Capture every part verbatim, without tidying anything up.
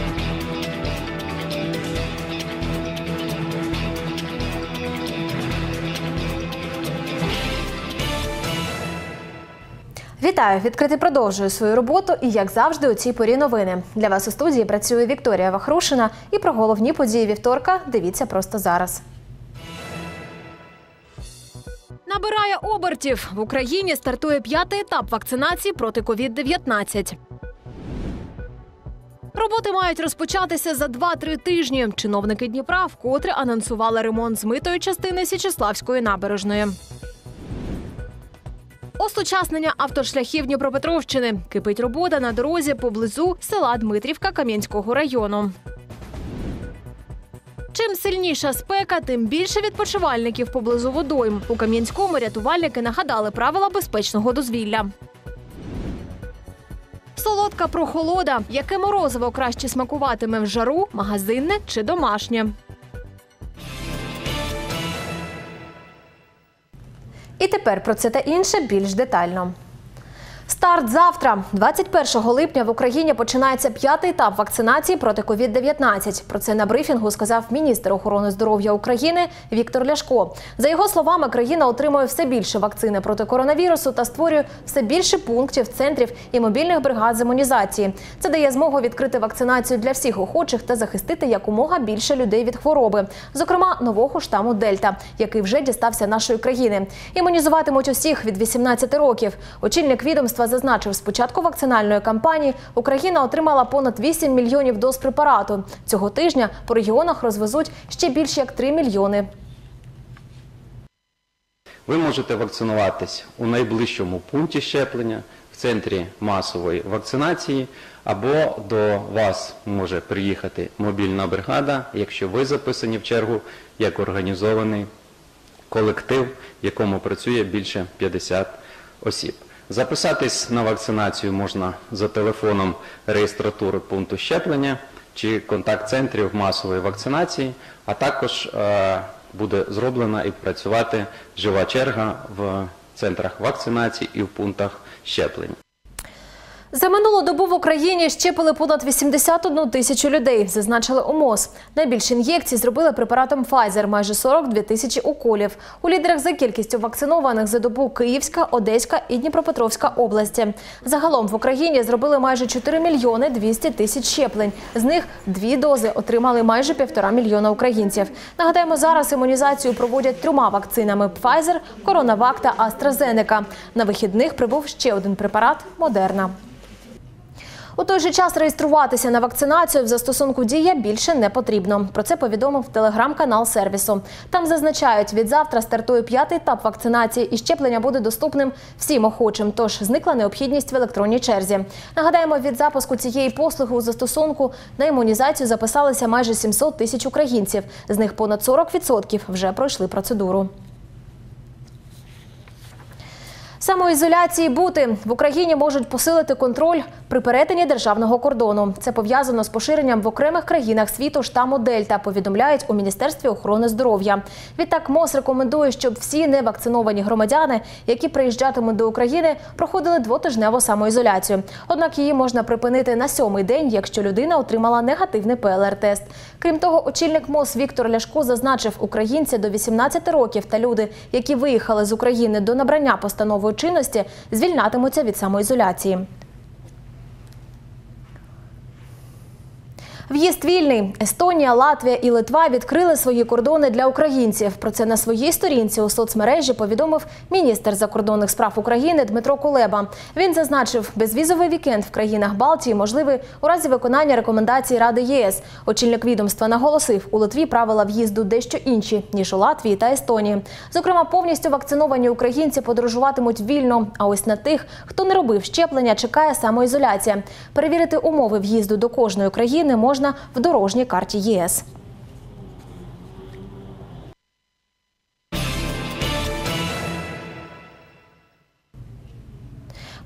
Вітаю! «Відкритий» продовжує свою роботу і, як завжди, у цій порі новини. Для вас у студії працює Вікторія Вахрушина. І про головні події вівторка дивіться просто зараз. Набирає обертів. В Україні стартує п'ятий етап вакцинації проти ковід дев'ятнадцять. Роботи мають розпочатися за два-три тижні. Чиновники Дніпра вкотре анонсували ремонт змитої частини Січеславської набережної. Осучаснення автошляхів Дніпропетровщини. Кипить робота на дорозі поблизу села Дмитрівка Кам'янського району. Чим сильніша спека, тим більше відпочивальників поблизу водойм. У Кам'янському рятувальники нагадали правила безпечного дозвілля. Солодка прохолода. Яке морозиво краще смакуватиме в жару, магазинне чи домашнє? І тепер про це та інше більш детально. Старт завтра. двадцять першого липня в Україні починається п'ятий етап вакцинації проти ковід дев'ятнадцять. Про це на брифінгу сказав міністр охорони здоров'я України Віктор Ляшко. За його словами, країна отримує все більше вакцини проти коронавірусу та створює все більше пунктів, центрів і мобільних бригад з імунізації. Це дає змогу відкрити вакцинацію для всіх охочих та захистити якомога більше людей від хвороби. Зокрема, нового штаму Дельта, який вже дістався нашої країни. Імунізуватимуть усіх від вісімнадцяти років. Очільник відомства зазначив, з початку вакцинальної кампанії Україна отримала понад вісім мільйонів доз препарату. Цього тижня по регіонах розвезуть ще більше як три мільйони. Ви можете вакцинуватись у найближчому пункті щеплення, в центрі масової вакцинації, або до вас може приїхати мобільна бригада, якщо ви записані в чергу як організований колектив, в якому працює більше п'ятдесят осіб. Записатись на вакцинацію можна за телефоном реєстратури пункту щеплення чи контакт-центрів масової вакцинації, а також е, буде зроблена і працювати жива черга в центрах вакцинації і в пунктах щеплення. За минулу добу в Україні щепили понад вісімдесят одну тисячу людей, зазначили у МОЗ. Найбільше ін'єкцій зробили препаратом Pfizer – майже сорок дві тисячі уколів. У лідерах за кількістю вакцинованих за добу Київська, Одеська і Дніпропетровська області. Загалом в Україні зробили майже чотири мільйони двісті тисяч щеплень. З них дві дози отримали майже півтора мільйона українців. Нагадаємо, зараз імунізацію проводять трьома вакцинами – Pfizer, CoronaVac та AstraZeneca. На вихідних прибув ще один препарат – Moderna. У той же час реєструватися на вакцинацію в застосунку «Дія» більше не потрібно. Про це повідомив телеграм-канал сервісу. Там зазначають, від завтра стартує п'ятий етап вакцинації і щеплення буде доступним всім охочим, тож зникла необхідність в електронній черзі. Нагадаємо, від запуску цієї послуги у застосунку на імунізацію записалися майже сімсот тисяч українців. З них понад сорок відсотків вже пройшли процедуру. Самоізоляції бути. В Україні можуть посилити контроль при перетині державного кордону. Це пов'язано з поширенням в окремих країнах світу штаму Дельта, повідомляють у Міністерстві охорони здоров'я. Відтак МОЗ рекомендує, щоб всі невакциновані громадяни, які приїжджатимуть до України, проходили двотижневу самоізоляцію. Однак її можна припинити на сьомий день, якщо людина отримала негативний пе ел ар тест. Крім того, очільник МОЗ Віктор Ляшко зазначив, українці до вісімнадцяти років та люди, які виїхали з України до набрання постанови чинності, звільнятимуться від самоізоляції. В'їзд вільний. Естонія, Латвія і Литва відкрили свої кордони для українців. Про це на своїй сторінці у соцмережі повідомив міністр закордонних справ України Дмитро Кулеба. Він зазначив, безвізовий вікенд в країнах Балтії можливий у разі виконання рекомендацій Ради є ес. Очільник відомства наголосив, у Литві правила в'їзду дещо інші, ніж у Латвії та Естонії. Зокрема, повністю вакциновані українці подорожуватимуть вільно, а ось на тих, хто не робив щеплення, чекає самоізоляція. Перевірити умови в'їзду до кожної країни можна в дорожній карті є ес.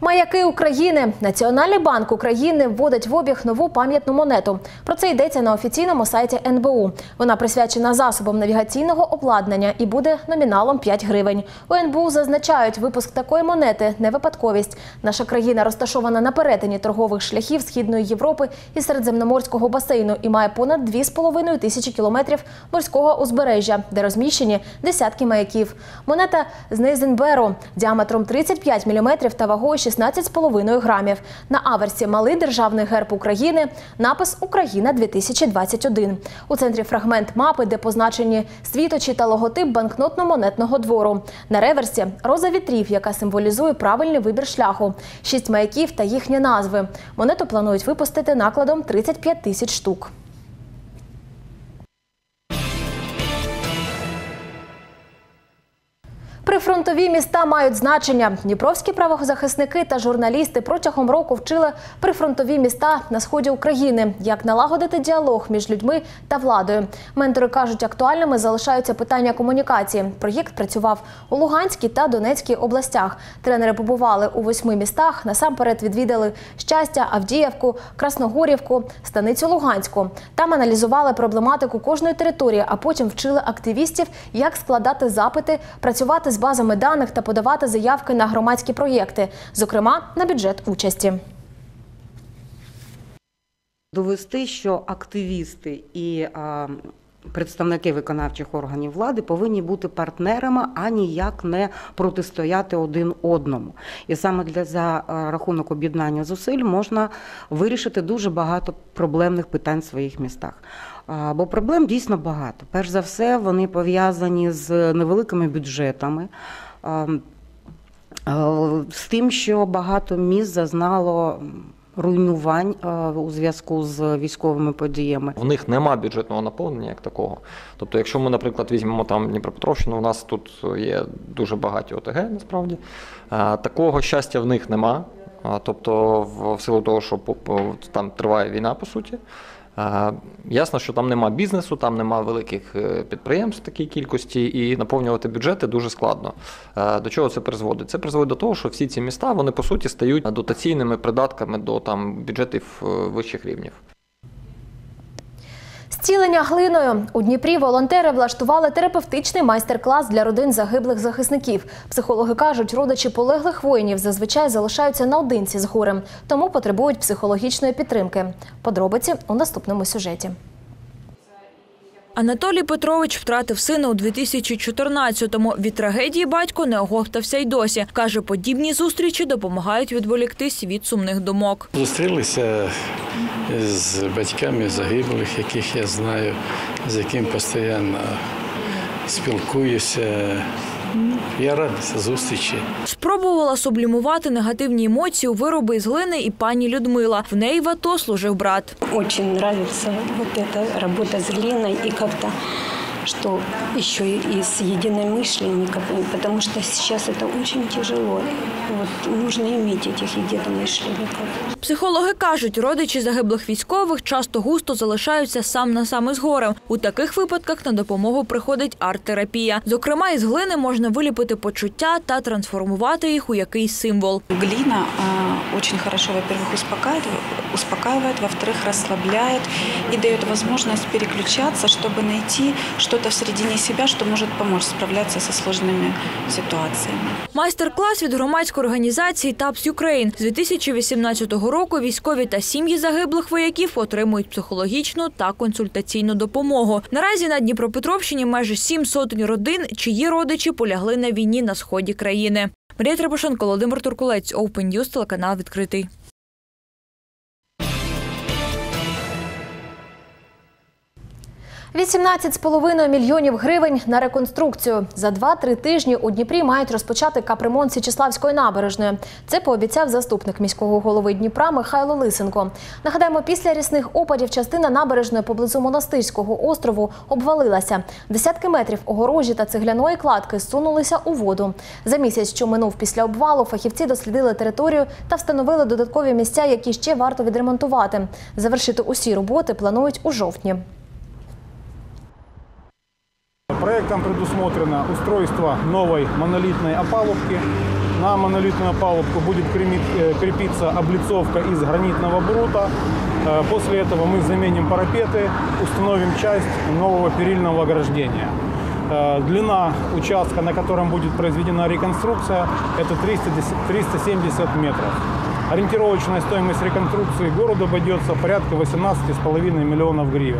Маяки України. Національний банк України вводить в обіг нову пам'ятну монету. Про це йдеться на офіційному сайті ен бе у. Вона присвячена засобам навігаційного обладнання і буде номіналом п'ять гривень. У ен бе у зазначають, випуск такої монети – не випадковість. Наша країна розташована на перетині торгових шляхів Східної Європи і Середземноморського басейну і має понад дві з половиною тисячі кілометрів морського узбережжя, де розміщені десятки маяків. Монета з Нейзенберу діаметром тридцять п'ять міліметрів та вагою шістнадцять з половиною грамів. На аверсі малий державний герб України, напис «Україна дві тисячі двадцять один». У центрі фрагмент мапи, де позначені світочі та логотип банкнотно-монетного двору. На реверсі – роза вітрів, яка символізує правильний вибір шляху. Шість маяків та їхні назви. Монету планують випустити накладом тридцять п'ять тисяч штук. Прифронтові міста мають значення. Дніпровські правозахисники та журналісти протягом року вчили прифронтові міста на сході України, як налагодити діалог між людьми та владою. Ментори кажуть, актуальними залишаються питання комунікації. Проєкт працював у Луганській та Донецькій областях. Тренери побували у восьми містах, насамперед відвідали Щастя, Авдіївку, Красногорівку, Станицю Луганську. Там аналізували проблематику кожної території, а потім вчили активістів, як складати запити, працювати з базами даних та подавати заявки на громадські проєкти, зокрема на бюджет участі. Довести, що активісти і а, представники виконавчих органів влади повинні бути партнерами, а ніяк не протистояти один одному. І саме для за рахунок об'єднання зусиль можна вирішити дуже багато проблемних питань в своїх містах. Бо проблем дійсно багато. Перш за все, вони пов'язані з невеликими бюджетами, з тим, що багато міст зазнало руйнувань у зв'язку з військовими подіями. В них нема бюджетного наповнення як такого. Тобто, якщо ми, наприклад, візьмемо там Дніпропетровщину, у нас тут є дуже багаті о те ге, насправді. Такого щастя в них нема. Тобто, в силу того, що там триває війна, по суті. Ясно, що там нема бізнесу, там нема великих підприємств в такій кількості, і наповнювати бюджети дуже складно. До чого це призводить? Це призводить до того, що всі ці міста, вони по суті стають дотаційними придатками до там бюджетів вищих рівнів. Зцілення глиною. У Дніпрі волонтери влаштували терапевтичний майстер-клас для родин загиблих захисників. Психологи кажуть, родичі полеглих воїнів зазвичай залишаються наодинці з горем, тому потребують психологічної підтримки. Подробиці у наступному сюжеті. Анатолій Петрович втратив сина у дві тисячі чотирнадцятому. Від трагедії батько не оговтався й досі. Каже, подібні зустрічі допомагають відволіктись від сумних думок. Зустрілися з батьками загиблих, яких я знаю, з яким постійно спілкуюся. Я радий зустрічі. Спробувала сублімувати негативні емоції у вироби із глини і пані Людмила. В неї в АТО служив брат. Дуже подобається робота з глиною і як-то, что еще и с единомышленниками, потому что сейчас это очень тяжело. Вот, нужно иметь этих единомышленников. Психологи кажуть, родичі загиблих військових часто густо залишаються сам на сам із горем. У таких випадках на допомогу приходить арт-терапія. Зокрема, із глини можна виліпити почуття та трансформувати їх у якийсь символ. Глина э, очень хорошо, во-первых, успокаивает, успокаивает, во-вторых, расслабляет и дает возможность переключаться, чтобы найти что-то в середине себя, что может помочь справляться со сложными ситуациями. Майстер-клас від громадської організації «Тапс Юкрейн». З дві тисячі вісімнадцятого року військові та сім'ї загиблих вояків отримують психологічну та консультаційну допомогу. Наразі на Дніпропетровщині майже сім сотень родин, чиї родичі полягли на війні на сході країни. Марія Требушенко, Володимир Туркулець, Open News, телеканал «Відкритий». вісімнадцять з половиною мільйонів гривень на реконструкцію. За два-три тижні у Дніпрі мають розпочати капремонт Січеславської набережної. Це пообіцяв заступник міського голови Дніпра Михайло Лисенко. Нагадаємо, після рясних опадів частина набережної поблизу Монастирського острову обвалилася. Десятки метрів огорожі та цегляної кладки зсунулися у воду. За місяць, що минув після обвалу, фахівці дослідили територію та встановили додаткові місця, які ще варто відремонтувати. Завершити усі роботи планують у жовтні. Проектом предусмотрено устройство новой монолитной опалубки На монолитную палубку будет крепиться облицовка из гранитного брута. После этого мы заменим парапеты, установим часть нового перильного ограждения. Длина участка, на котором будет произведена реконструкция, это триста семьдесят метров. Ориентировочная стоимость реконструкции городу обойдется порядка восемнадцати с половиной миллионов гривен.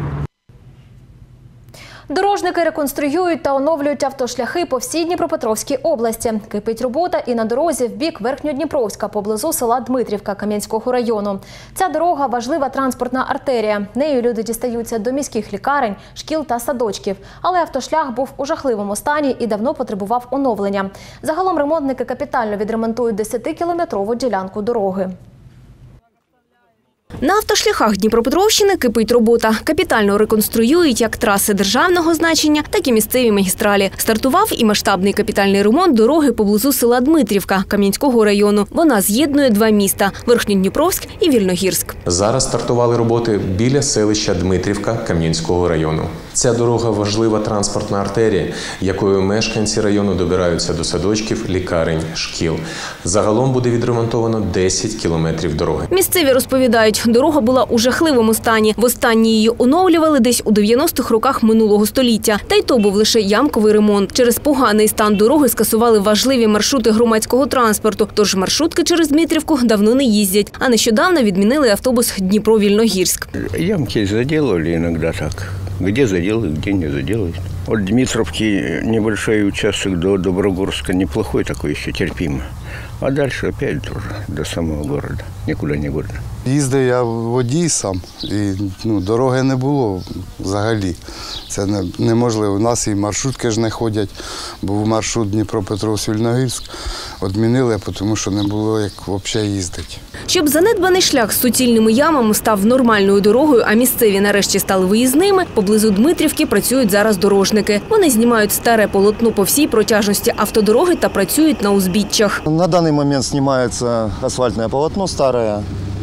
Дорожники реконструюють та оновлюють автошляхи по всій Дніпропетровській області. Кипить робота і на дорозі в бік Верхньодніпровська, поблизу села Дмитрівка Кам'янського району. Ця дорога – важлива транспортна артерія. Нею люди дістаються до міських лікарень, шкіл та садочків. Але автошлях був у жахливому стані і давно потребував оновлення. Загалом ремонтники капітально відремонтують десятикілометрову ділянку дороги. На автошляхах Дніпропетровщини кипить робота. Капітально реконструюють як траси державного значення, так і місцеві магістралі. Стартував і масштабний капітальний ремонт дороги поблизу села Дмитрівка Кам'янського району. Вона з'єднує два міста – Верхньодніпровськ і Вільногірськ. Зараз стартували роботи біля селища Дмитрівка Кам'янського району. Ця дорога – важлива транспортна артерія, якою мешканці району добираються до садочків, лікарень, шкіл. Загалом буде відремонтовано десять кілометрів дороги. Місцеві розповідають, дорога була у жахливому стані. Востаннє її оновлювали десь у дев'яностих роках минулого століття. Та й то був лише ямковий ремонт. Через поганий стан дороги скасували важливі маршрути громадського транспорту. Тож маршрутки через Дмитрівку давно не їздять. А нещодавно відмінили автобус Дніпро-Вільногірськ. Ямки заделали іноді так. Где заделают, где не заделают. От Дмитровки небольшой участок до Доброгорска неплохой такой, еще терпимо. А дальше опять тоже до самого города. Никуда не годно. Їздив я водій сам, і ну, дороги не було взагалі. Це не, неможливо. У нас і маршрутки ж не ходять. Був маршрут Дніпропетровськ-Вільногірськ. Відмінили, тому що не було як взагалі їздити. Щоб занедбаний шлях з суцільними ямами став нормальною дорогою, а місцеві нарешті стали виїзними, поблизу Дмитрівки працюють зараз дорожники. Вони знімають старе полотно по всій протяжності автодороги та працюють на узбіччях. На даний момент знімається асфальтне полотно старе.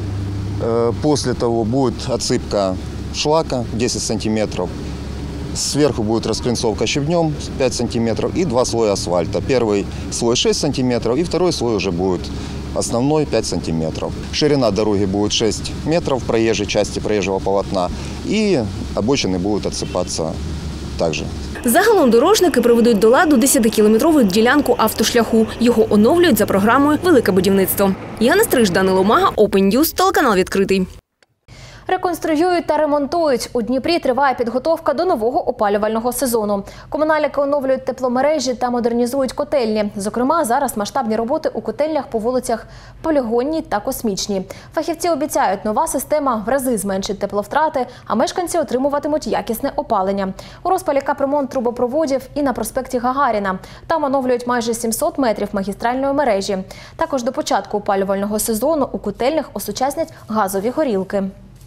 После того будет отсыпка шлака десять сантиметров. Сверху будет расклинцовка щебнем пять сантиметров и два слоя асфальта. Первый слой шесть сантиметров и второй слой уже будет основной пять сантиметров. Ширина дороги будет шесть метров проезжей части проезжего полотна и обочины будут отсыпаться также. Загалом дорожники приведуть до ладу десятикілометрову ділянку автошляху. Його оновлюють за програмою «Велике будівництво». Яна Стриж, Данило Мага, Open News, телеканал «Відкритий». Реконструюють та ремонтують. У Дніпрі триває підготовка до нового опалювального сезону. Комунальники оновлюють тепломережі та модернізують котельні. Зокрема, зараз масштабні роботи у котельнях по вулицях Полігонній та Космічній. Фахівці обіцяють, нова система в рази зменшить тепловтрати, а мешканці отримуватимуть якісне опалення. У розпалі капремонт трубопроводів і на проспекті Гагаріна. Там оновлюють майже сімсот метрів магістральної мережі. Також до початку опалювального сезону у котельнях осучаснять газові горілки.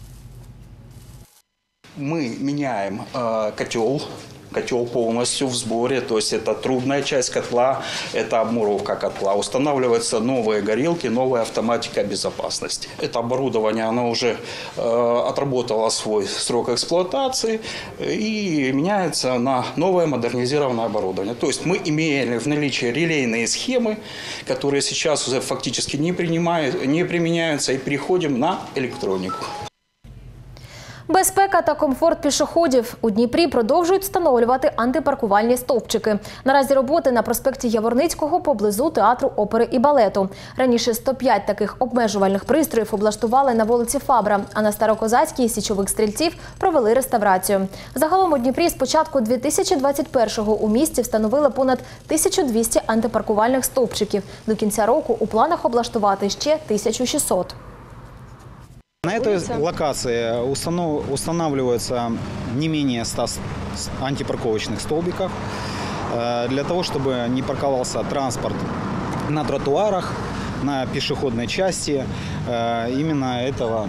Мы меняем э, котел, котел полностью в сборе, то есть это трубная часть котла, это обмуровка котла. Устанавливаются новые горелки, новая автоматика безопасности. Это оборудование, оно уже э, отработало свой срок эксплуатации и меняется на новое модернизированное оборудование. То есть мы имеем в наличии релейные схемы, которые сейчас уже фактически не, принимают, не применяются, и переходим на электронику. Безпека та комфорт пішоходів. У Дніпрі продовжують встановлювати антипаркувальні стовпчики. Наразі роботи на проспекті Яворницького поблизу театру опери і балету. Раніше сто п'ять таких обмежувальних пристроїв облаштували на вулиці Фабра, а на Старокозацькій січових стрільців провели реставрацію. Загалом у Дніпрі з початку дві тисячі двадцять першого у місті встановили понад тисячу двісті антипаркувальних стовпчиків. До кінця року у планах облаштувати ще тисячу шістсот. На этой локации устанавливается не менее ста антипарковочных столбиков для того, чтобы не парковался транспорт на тротуарах, на пешеходной части именно этого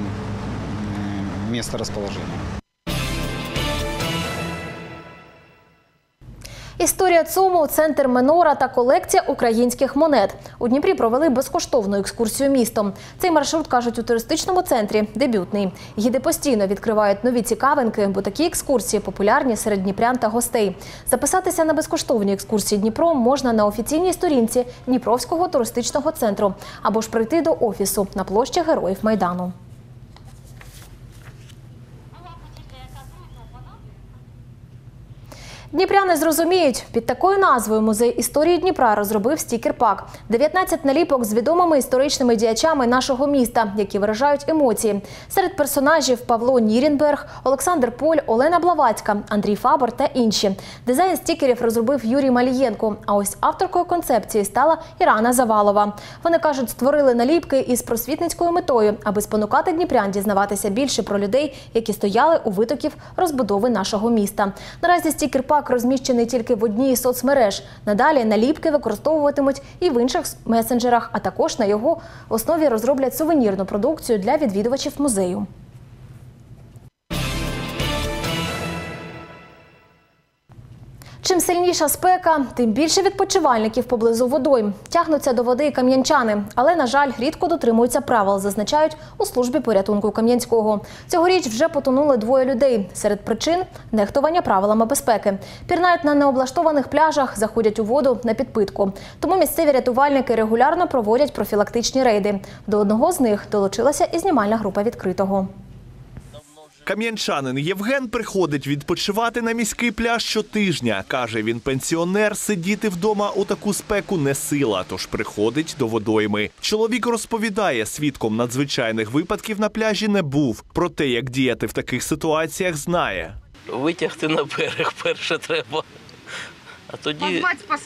места расположения. Історія ЦУМу, центр Менора та колекція українських монет. У Дніпрі провели безкоштовну екскурсію містом. Цей маршрут, кажуть, у туристичному центрі дебютний. Гіди постійно відкривають нові цікавинки, бо такі екскурсії популярні серед дніпрян та гостей. Записатися на безкоштовні екскурсії Дніпром можна на офіційній сторінці Дніпровського туристичного центру або ж прийти до офісу на площі Героїв Майдану. Дніпряни зрозуміють, під такою назвою Музей історії Дніпра розробив стікер-пак. дев'ятнадцять наліпок з відомими історичними діячами нашого міста, які виражають емоції. Серед персонажів Павло Нірінберг, Олександр Поль, Олена Блаватська, Андрій Фабер та інші. Дизайн стікерів розробив Юрій Малієнко, а ось авторкою концепції стала Ірана Завалова. Вони, кажуть, створили наліпки із просвітницькою метою, аби спонукати дніпрян дізнаватися більше про людей, які стояли у витоків розбудови нашого міста. Наразі стікер-пак розміщений тільки в одній із соцмереж. Надалі наліпки використовуватимуть і в інших месенджерах, а також на його основі розроблять сувенірну продукцію для відвідувачів музею. Чим сильніша спека, тим більше відпочивальників поблизу водойм. Тягнуться до води і кам'янчани, але, на жаль, рідко дотримуються правил, зазначають у службі порятунку Кам'янського. Цьогоріч вже потонули двоє людей. Серед причин – нехтування правилами безпеки. Пірнають на необлаштованих пляжах, заходять у воду на підпитку. Тому місцеві рятувальники регулярно проводять профілактичні рейди. До одного з них долучилася і знімальна група «Відкритого». Кам'янчанин Євген приходить відпочивати на міський пляж щотижня. Каже, він пенсіонер, сидіти вдома у таку спеку не сила, тож приходить до водойми. Чоловік розповідає, свідком надзвичайних випадків на пляжі не був. Про те, як діяти в таких ситуаціях, знає. Витягти на берег перше треба, а тоді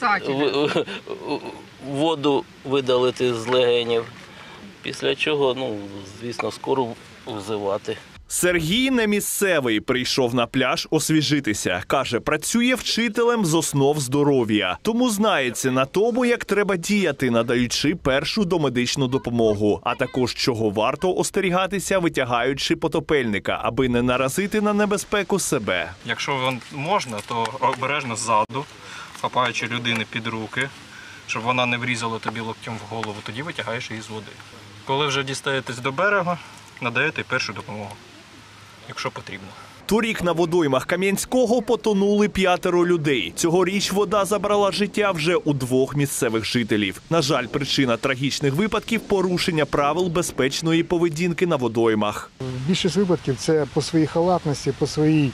воду видалити з легенів. Після чого, ну, звісно, скоро взивати. Сергій не місцевий, прийшов на пляж освіжитися. Каже, працює вчителем з основ здоров'я. Тому знається на тому, як треба діяти, надаючи першу домедичну допомогу. А також, чого варто остерігатися, витягаючи потопельника, аби не наразити на небезпеку себе. Якщо можна, то обережно ззаду, хапаючи людини під руки, щоб вона не врізала тобі локтем в голову, тоді витягаєш її з води. Коли вже дістаєтесь до берега, надаєте першу допомогу, якщо потрібно. Торік на водоймах Кам'янського потонули п'ятеро людей. Цьогоріч вода забрала життя вже у двох місцевих жителів. На жаль, причина трагічних випадків – порушення правил безпечної поведінки на водоймах. Більшість випадків – це по своїй халатності, по своїй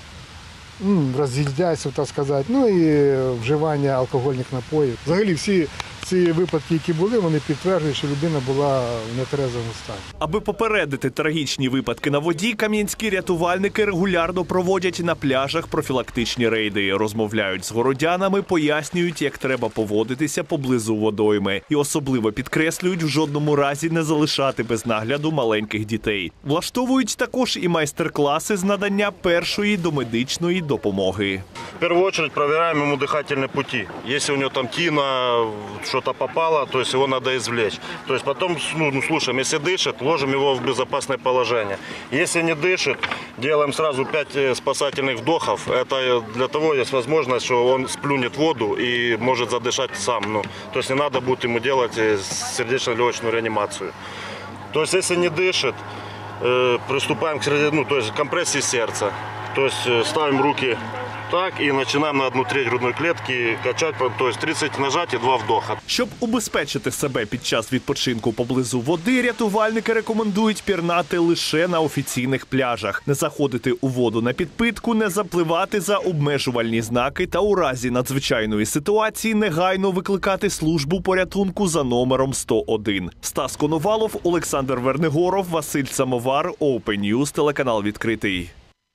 роз'їздяйству, так сказати, ну і вживання алкогольних напоїв. Взагалі всі ці випадки, які були, вони підтверджують, що людина була в нетрезвому стані. Аби попередити трагічні випадки на воді, кам'янські рятувальники регулярно проводять на пляжах профілактичні рейди. Розмовляють з городянами, пояснюють, як треба поводитися поблизу водойми. І особливо підкреслюють, в жодному разі не залишати без нагляду маленьких дітей. Влаштовують також і майстер-класи з надання першої домедичної допомоги. В первую очередь проверяем ему дыхательные пути. Если у него там тина, что-то попало, то есть его надо извлечь. То есть потом, ну, слушаем, если дышит, ложим его в безопасное положение. Если не дышит, делаем сразу пять спасательных вдохов. Это для того есть возможность, что он сплюнет воду и может задышать сам. Ну, то есть не надо будет ему делать сердечно-легочную реанимацию. То есть если не дышит, приступаем к ну, то есть компрессии сердца. То есть ставим руки так і починаємо на одну треть грудної клітки качати, тобто тридцять нажать і два вдоха. Щоб убезпечити себе під час відпочинку поблизу води, рятувальники рекомендують пірнати лише на офіційних пляжах, не заходити у воду на підпитку, не запливати за обмежувальні знаки та у разі надзвичайної ситуації негайно викликати службу порятунку за номером сто один. Стас Коновалов, Олександр Вернигоров, Василь Самовар, Open News, телеканал «Відкритий».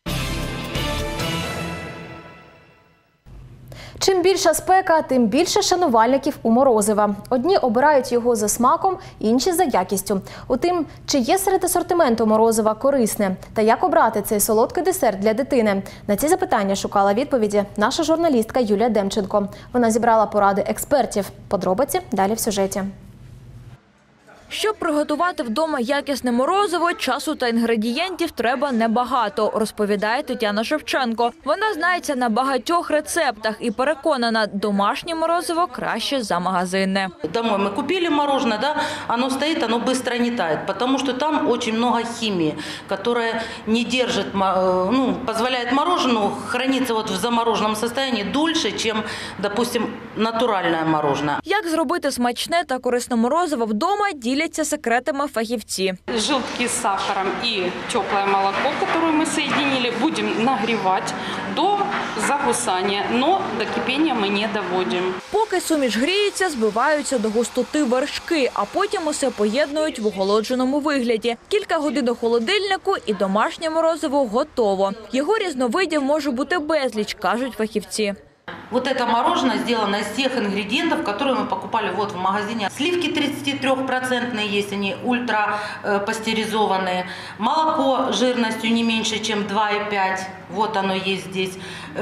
Чим більша спека, тим більше шанувальників у морозива. Одні обирають його за смаком, інші – за якістю. Утім, чи є серед асортименту морозива корисне? Та як обрати цей солодкий десерт для дитини? На ці запитання шукала відповіді наша журналістка Юлія Демченко. Вона зібрала поради експертів. Подробиці далі в сюжеті. Щоб приготувати вдома якісне морозиво, часу та інгредієнтів треба небагато, розповідає Тетяна Шевченко. Вона знається на багатьох рецептах і переконана, домашнє морозиво краще за магазинне. Домой мы купили мороженое, да, оно стоит, оно быстро не тает, потому что там очень много химии, которая не держит, ну, позволяет мороженому храниться вот в замороженном состоянии дольше, чем, допустим, натуральное мороженое. Як зробити смачне та корисне морозиво вдома, діляться секретами фахівці. Желтки с сахаром и теплое молоко, которое мы соединили, будем нагревать до загусания, но до кипения мы не доводим. Поки суміш гріється, збиваються до густоти вершки, а потім усе поєднують в охолодженому вигляді. Кілька годин у холодильнику і домашнє морозиво готово. Його різновидів може бути безліч, кажуть фахівці. Вот это мороженое сделано из тех ингредиентов, которые мы покупали вот в магазине. Сливки тридцатитрёхпроцентные есть, они ультрапастеризованные. Молоко жирностью не меньше, чем два и пять. Вот оно есть здесь.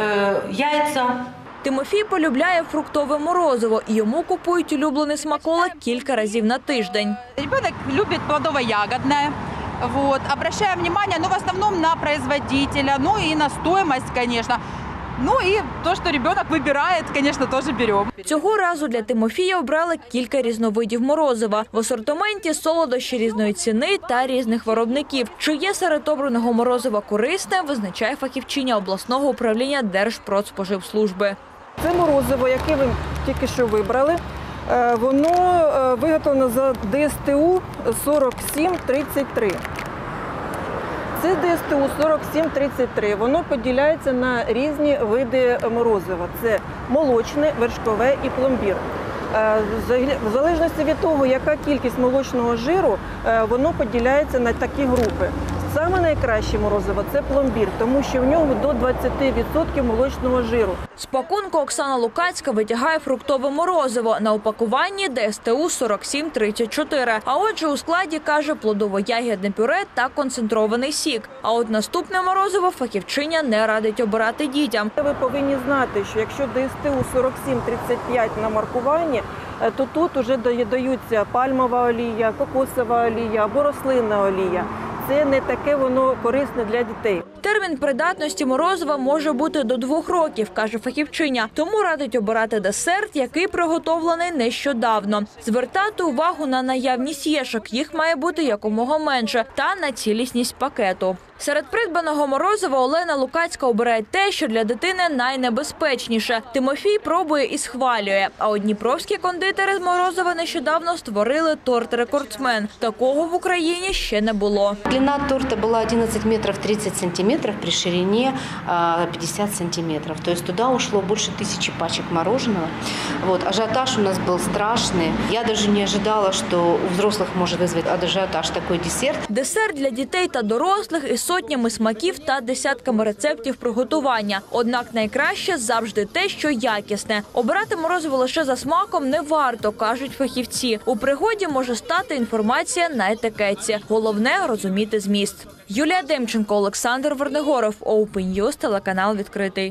Яйца. Тимофій полюбляє фруктове морозиво, і йому купують улюблений смаколик кілька разів на тиждень. Ребенок любит плодово-ягодное. Вот. Обращаем внимание, ну, в основном на производителя, ну и на стоимость, конечно. Ну і те, що ребенок вибирає, звісно, теж беремо. Цього разу для Тимофія обрали кілька різновидів морозива. В асортименті солодощі різної ціни та різних виробників. Чи є серед обраного морозива корисне, визначає фахівчиня обласного управління Держпродспоживслужби. Це морозиво, яке ви тільки що вибрали, воно виготовлено за Д С Т У сорок сім тридцять три. Це Д С Т У сорок сім тридцять три. Воно поділяється на різні види морозива. Це молочне, вершкове і пломбір. В залежності від того, яка кількість молочного жиру, воно поділяється на такі групи. Саме найкраще морозиво – це пломбір, тому що в ньому до двадцяти відсотків молочного жиру. З пакунку Оксана Лукацька витягає фруктове морозиво. На упакуванні Д С Т У сорок сім тридцять чотири. А отже, у складі, каже, плодово-ягідне пюре та концентрований сік. А от наступне морозиво фахівчиня не радить обирати дітям. Ви повинні знати, що якщо Д С Т У сорок сім тридцять п'ять на маркуванні, то тут вже додаються пальмова олія, кокосова олія або рослинна олія. Це не таке воно корисне для дітей. Термін придатності морозива може бути до двох років, каже фахівчиня. Тому радить обирати десерт, який приготовлений нещодавно. Звертати увагу на наявність єшок, їх має бути якомога менше, та на цілісність пакету. Серед придбаного морозива Олена Лукацька обирає те, що для дитини найнебезпечніше. Тимофій пробує і схвалює. А от дніпровські кондитери з морозива нещодавно створили торт-рекордсмен. Такого в Україні ще не було. Длина торта была одиннадцать метров тридцать сантиметров, при ширине пятьдесят сантиметров. То есть туда ушло больше тысячи пачек мороженого. Вот. Ажиотаж у нас был страшный. Я даже не ожидала, что у взрослых может вызвать ажиотаж такой десерт. Десерт для дітей та дорослих із сотнями смаків та десятками рецептів приготування. Однак найкраще завжди те, що якісне. Обирати морозиво лише за смаком не варто, кажуть фахівці. У пригоді може стати інформація на етикетці. Головне – розуміти зміст. Юлія Демченко, Олександр Вернигоров, Open News, телеканал «Відкритий».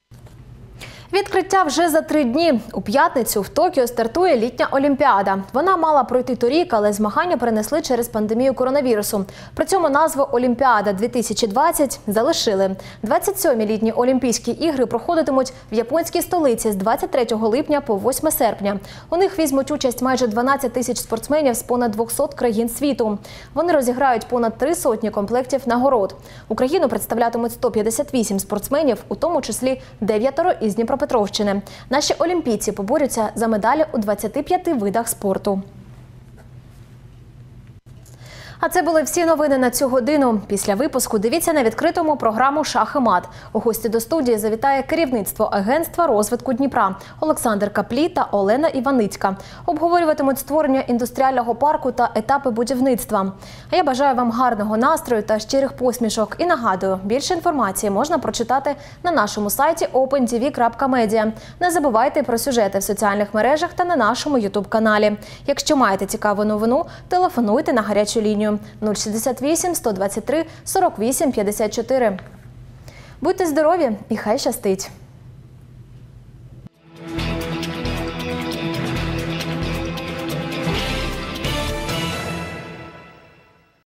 Відкриття вже за три дні. У п'ятницю в Токіо стартує літня Олімпіада. Вона мала пройти торік, але змагання перенесли через пандемію коронавірусу. При цьому назву «Олімпіада дві тисячі двадцять» залишили. двадцять сьомі літні Олімпійські ігри проходитимуть в японській столиці з двадцять третього липня по восьме серпня. У них візьмуть участь майже дванадцять тисяч спортсменів з понад двохсот країн світу. Вони розіграють понад три сотні комплектів нагород. Україну представлятимуть сто п'ятдесят вісім спортсменів, у тому числі дев'ятеро із Дніпропетровщини. Наші олімпійці поборються за медалі у двадцяти п'яти видах спорту. А це були всі новини на цю годину. Після випуску дивіться на відкритому програму «Шах і мат». У гості до студії завітає керівництво Агентства розвитку Дніпра Олександр Каплій та Олена Іваницька. Обговорюватимуть створення індустріального парку та етапи будівництва. А я бажаю вам гарного настрою та щирих посмішок. І нагадую, більше інформації можна прочитати на нашому сайті опен ті ві крапка медіа. Не забувайте про сюжети в соціальних мережах та на нашому ютуб-каналі. Якщо маєте цікаву новину, телефонуйте на гарячу лінію нуль шістдесят вісім сто двадцять три сорок вісім п'ятдесят чотири. Будьте здорові і хай щастить!